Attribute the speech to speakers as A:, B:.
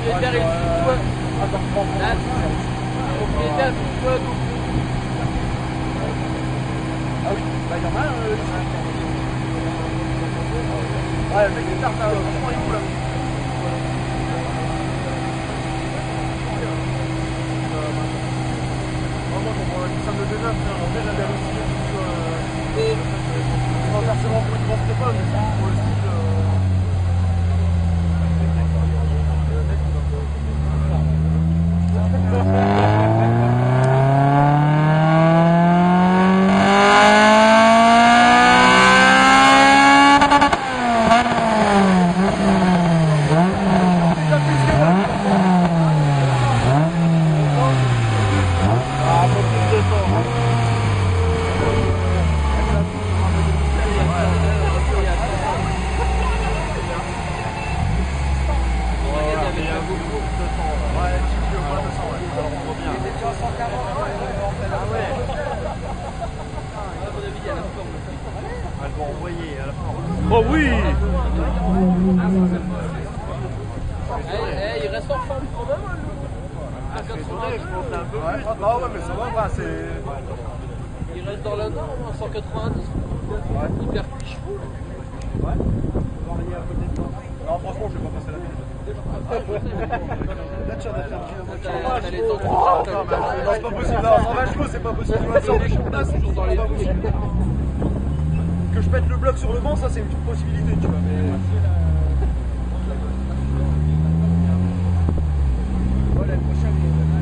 A: propriétaire, il dit quoi? Le propriétaire dit quoi?
B: Ah oui, bah il y en a un. Ouais, le mec est tard, franchement il est où là? Vraiment pour une salle de D9, en fait j'avais halluciné pas forcément pour une grande prépa, mais pour le style.
C: Oh oui!
A: Il reste en forme quand même, à 80.
B: Ah ouais, mais ça va, bah, c'est.
A: Il reste dans la norme, à 190. Il perd plus de chevaux.
B: Ouais. Non, franchement, je vais pas passer la vie. Là, tu vas non, c'est pas possible. Non, 120 chevaux, c'est pas possible. C'est pas possible. Que je pète le bloc sur le banc, ça c'est une possibilité, tu vois. Mais... Ouais, l'année prochaine.